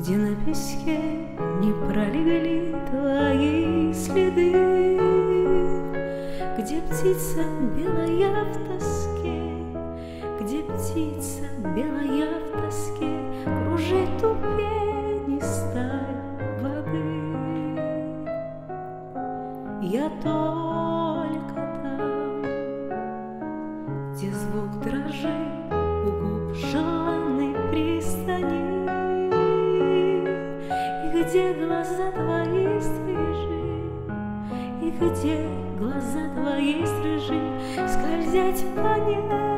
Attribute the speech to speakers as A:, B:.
A: где на песке не пролегли твои следы, где птица белая в тоске, где птица белая в тоске кружит у пенистой воды. Я только там, где звук дрожит у губ желанной пристани, и где глаза твои стрижи, и где глаза твои стрижи скользять по небу.